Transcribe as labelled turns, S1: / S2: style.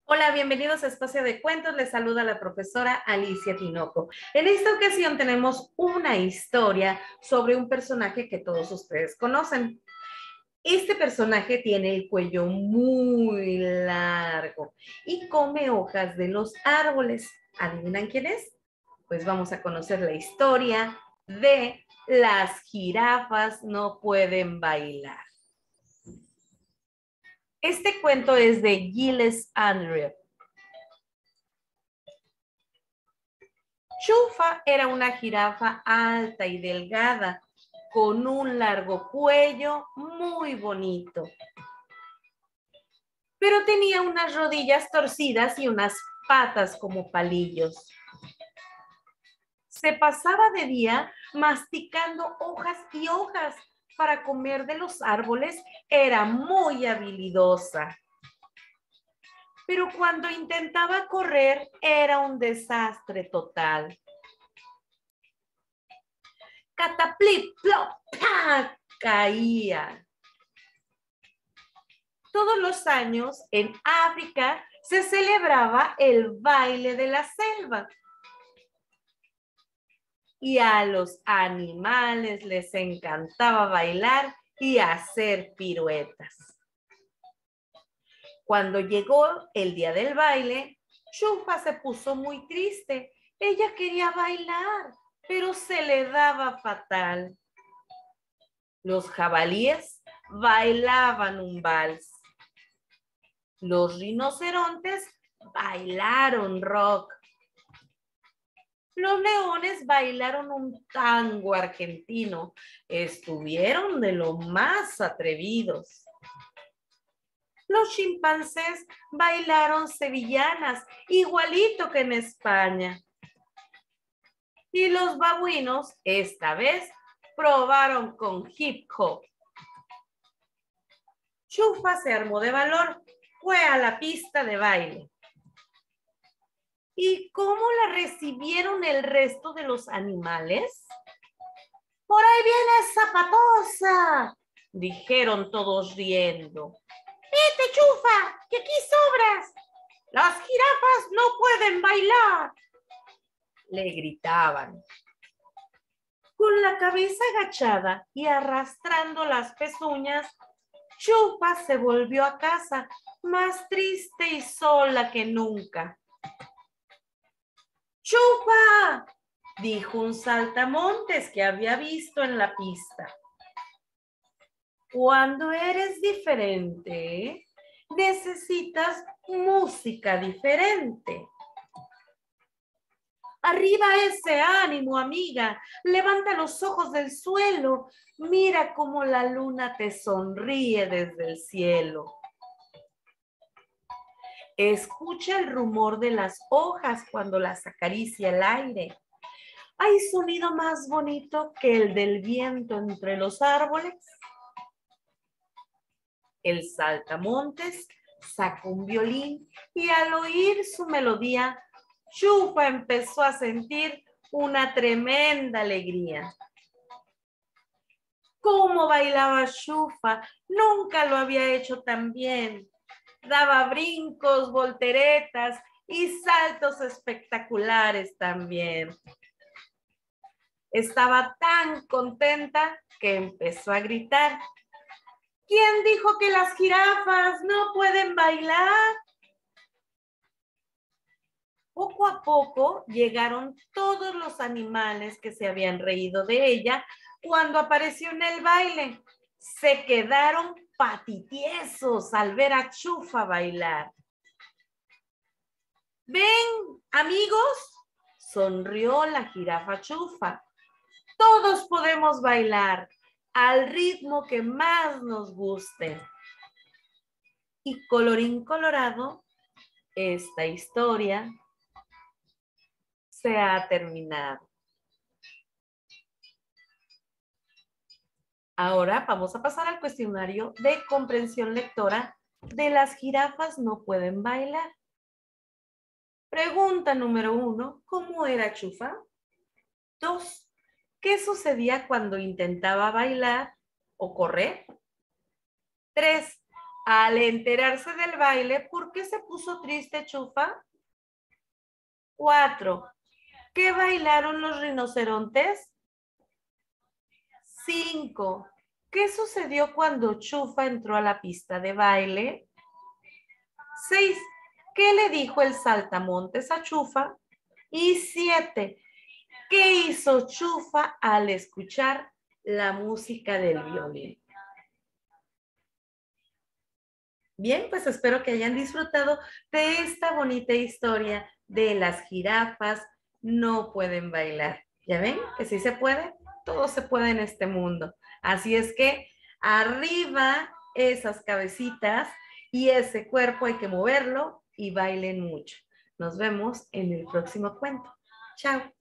S1: Hola, bienvenidos a Espacio de Cuentos. Les saluda la profesora Alicia Tinoco. En esta ocasión tenemos una historia sobre un personaje que todos ustedes conocen. Este personaje tiene el cuello muy largo y come hojas de los árboles. ¿Adivinan quién es? Pues vamos a conocer la historia de Las jirafas no pueden bailar. Este cuento es de Gilles Andrew. Chufa era una jirafa alta y delgada, con un largo cuello muy bonito. Pero tenía unas rodillas torcidas y unas patas como palillos. Se pasaba de día masticando hojas y hojas para comer de los árboles. Era muy habilidosa. Pero cuando intentaba correr era un desastre total. Cataplip, plop, ¡pa! Caía. Todos los años en África se celebraba el baile de la selva. Y a los animales les encantaba bailar y hacer piruetas. Cuando llegó el día del baile, Chufa se puso muy triste. Ella quería bailar, pero se le daba fatal. Los jabalíes bailaban un vals. Los rinocerontes bailaron rock. Los leones bailaron un tango argentino. Estuvieron de lo más atrevidos. Los chimpancés bailaron sevillanas, igualito que en España. Y los babuinos, esta vez, probaron con hip hop. Chufa se armó de valor, fue a la pista de baile. ¿Y cómo la recibieron el resto de los animales? ¡Por ahí viene Zapatosa!, dijeron todos riendo. ¡Vete, Chufa, que aquí sobras! ¡Las jirafas no pueden bailar!, le gritaban. Con la cabeza agachada y arrastrando las pezuñas, Chufa se volvió a casa, más triste y sola que nunca. ¡Chufa!, dijo un saltamontes que había visto en la pista. Cuando eres diferente, necesitas música diferente. Arriba ese ánimo, amiga. Levanta los ojos del suelo. Mira cómo la luna te sonríe desde el cielo. Escucha el rumor de las hojas cuando las acaricia el aire. ¿Hay sonido más bonito que el del viento entre los árboles? El saltamontes sacó un violín y al oír su melodía, Chufa empezó a sentir una tremenda alegría. ¿Cómo bailaba Chufa? Nunca lo había hecho tan bien. Daba brincos, volteretas y saltos espectaculares también. Estaba tan contenta que empezó a gritar. ¿Quién dijo que las jirafas no pueden bailar? Poco a poco llegaron todos los animales que se habían reído de ella cuando apareció en el baile. Se quedaron patitiesos al ver a Chufa bailar. ¿Ven, amigos?, sonrió la jirafa Chufa. Todos podemos bailar al ritmo que más nos guste. Y colorín colorado, esta historia se ha terminado. Ahora vamos a pasar al cuestionario de comprensión lectora de Las jirafas no pueden bailar. Pregunta número 1, ¿cómo era Chufa? 2, ¿qué sucedía cuando intentaba bailar o correr? 3, Al enterarse del baile, ¿por qué se puso triste Chufa? 4. ¿Qué bailaron los rinocerontes? 5. ¿Qué sucedió cuando Chufa entró a la pista de baile? 6. ¿Qué le dijo el saltamontes a Chufa? Y 7. ¿Qué hizo Chufa al escuchar la música del violín? Bien, pues espero que hayan disfrutado de esta bonita historia de las jirafas no pueden bailar. ¿Ya ven que sí se puede? Todo se puede en este mundo. Así es que arriba esas cabecitas y ese cuerpo hay que moverlo y bailen mucho. Nos vemos en el próximo cuento. Chao.